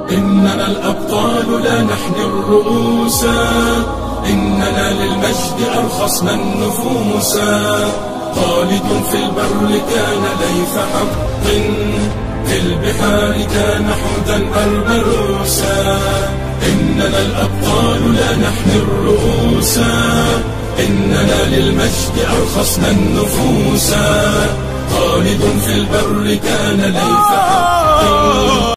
إننا الأبطال لا نحني الرؤوس، إننا للمجد أرخصنا النفوس. خالد في البر كان ليث حق، في البحار كان حودا بربروسا. إننا الأبطال لا نحني الرؤوس، إننا للمجد أرخصنا النفوس. خالد في البر كان ليث حق.